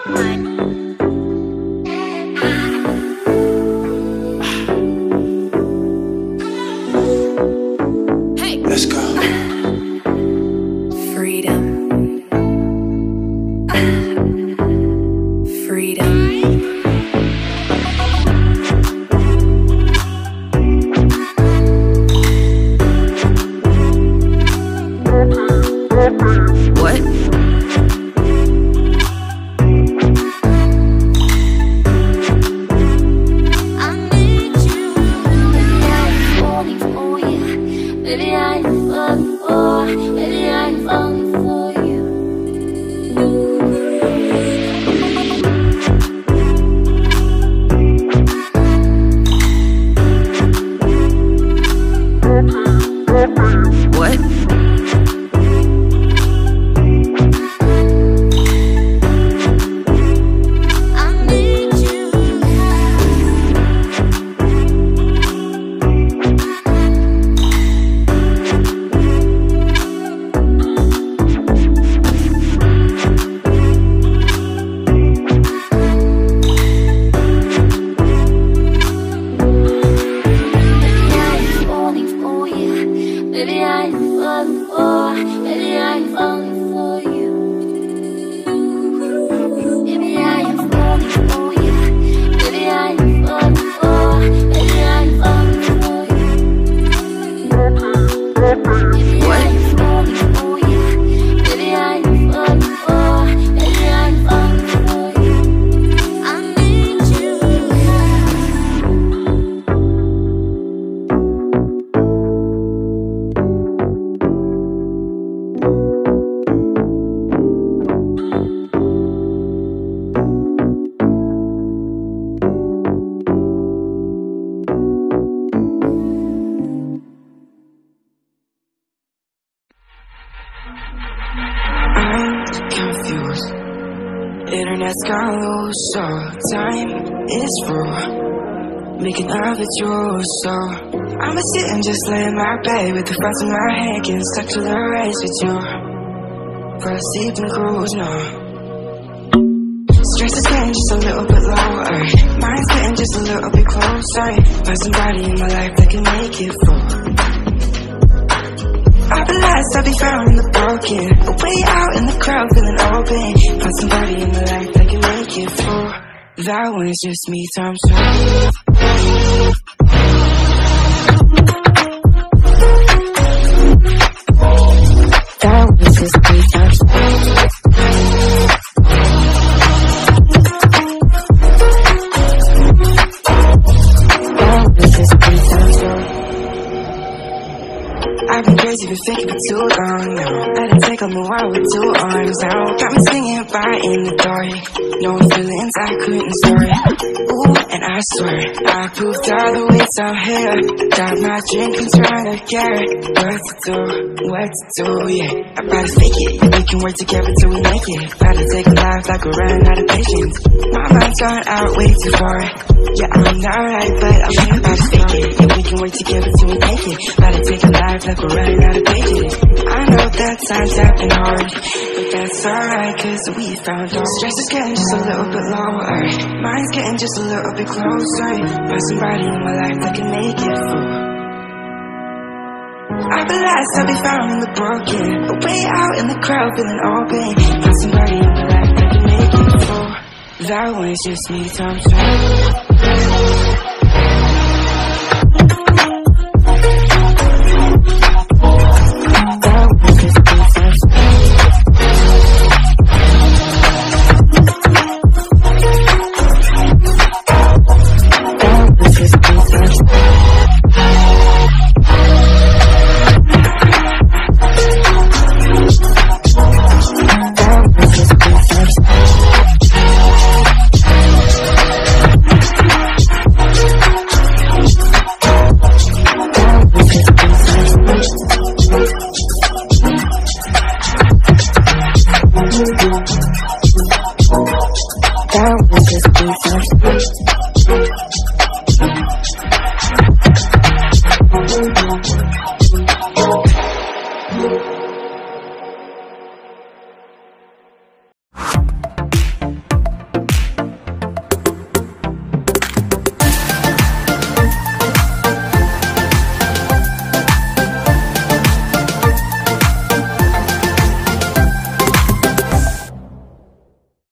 Let's go. Freedom. Freedom. What? Internet's gone low, so time is raw. Making love with you, so I'ma sit and just lay in my bed with the front of my head, getting stuck to the race with you. For a sleeping cruise, no. Stress is getting just a little bit lower. Mind's getting just a little bit closer. Find somebody in my life that can make it full. I'll be lost, I'll be found in the broken, but way out in the crowd feeling open. Find somebody in my life that can make it full. That one is just me times two. That one is just me times two. That one is just me times two. I've been crazy, been faking for too long now. Let it take on the world with two arms now. Got me singing right in the dark. No feelings I couldn't store. Ooh, and I swear I proved all the ways I'm here. Got my drink and trying to get what to do, yeah. I'm about to fake it, we can work together till we make it. About to take a life like we're running out of patience. My mind's gone out way too far. Yeah, I'm not right, but I'm about to fake it. Yeah, we can work together till we make it. About to take a life like we're running out of patience. I know that times have been hard, but that's alright, cause we found out. Stress is getting just a little bit lower. Mine's getting just a little bit closer. Find somebody in my life that can make it full. I'll be lost, I'll be found in the broken, but way out in the crowd feeling open. Find somebody in my life that can make it full. That one is just me times two. That was just